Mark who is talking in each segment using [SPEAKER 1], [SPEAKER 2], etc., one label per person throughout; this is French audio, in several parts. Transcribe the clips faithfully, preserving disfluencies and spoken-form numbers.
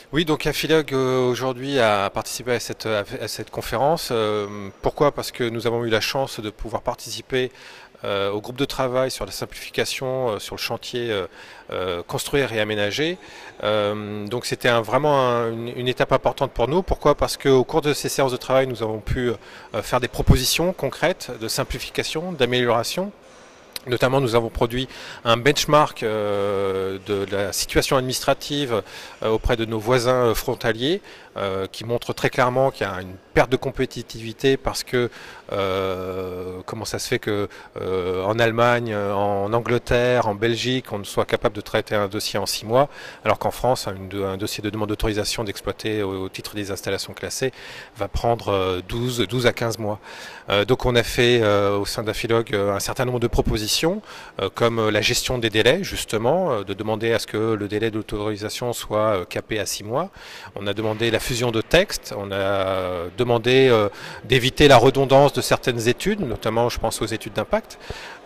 [SPEAKER 1] Oui, donc Afilog euh, aujourd'hui a participé à cette, à cette conférence. Euh, pourquoi? Parce que nous avons eu la chance de pouvoir participer euh, au groupe de travail sur la simplification euh, sur le chantier euh, euh, construire et aménager. Euh, donc c'était un, vraiment un, une, une étape importante pour nous. Pourquoi? Parce qu'au cours de ces séances de travail, nous avons pu euh, faire des propositions concrètes de simplification, d'amélioration. Notamment, nous avons produit un benchmark euh, de la situation administrative euh, auprès de nos voisins frontaliers euh, qui montre très clairement qu'il y a une perte de compétitivité parce que euh, comment ça se fait que euh, en Allemagne, en Angleterre, en Belgique, on soit capable de traiter un dossier en six mois, alors qu'en France, un, un dossier de demande d'autorisation d'exploiter au, au titre des installations classées va prendre douze, douze à quinze mois. Euh, donc on a fait euh, au sein d'Afilog un certain nombre de propositions comme la gestion des délais, justement, de demander à ce que le délai d'autorisation soit capé à six mois. On a demandé la fusion de textes, on a demandé d'éviter la redondance de certaines études, notamment je pense aux études d'impact.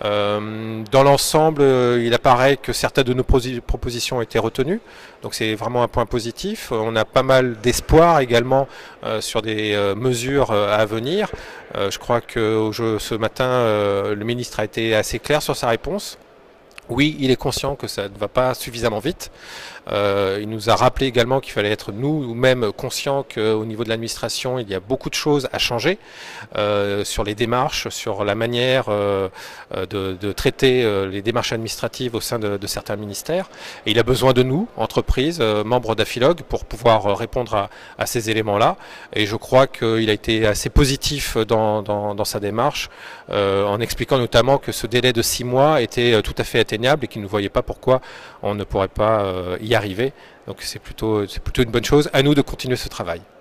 [SPEAKER 1] Dans l'ensemble, il apparaît que certaines de nos propositions ont été retenues, donc c'est vraiment un point positif. On a pas mal d'espoir également sur des mesures à venir. Je crois que ce matin, le ministre a été assez clair sur sa réponse. Oui, il est conscient que ça ne va pas suffisamment vite. Euh, il nous a rappelé également qu'il fallait être nous-mêmes conscients qu'au niveau de l'administration, il y a beaucoup de choses à changer euh, sur les démarches, sur la manière euh, de, de traiter euh, les démarches administratives au sein de, de certains ministères. Et il a besoin de nous, entreprises, euh, membres d'Afilog, pour pouvoir répondre à, à ces éléments-là. Et je crois qu'il a été assez positif dans, dans, dans sa démarche, euh, en expliquant notamment que ce délai de six mois était tout à fait atteignable et qu'il ne voyait pas pourquoi on ne pourrait pas euh, y arriver. Donc c'est plutôt, c'est plutôt une bonne chose. À nous de continuer ce travail.